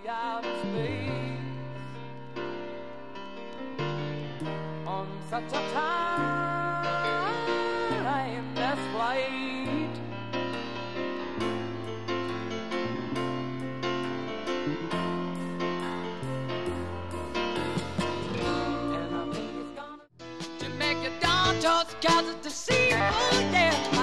outer space on such a timeless flight. And I think it's gonna to make you down towards cause it's deceitful, yeah.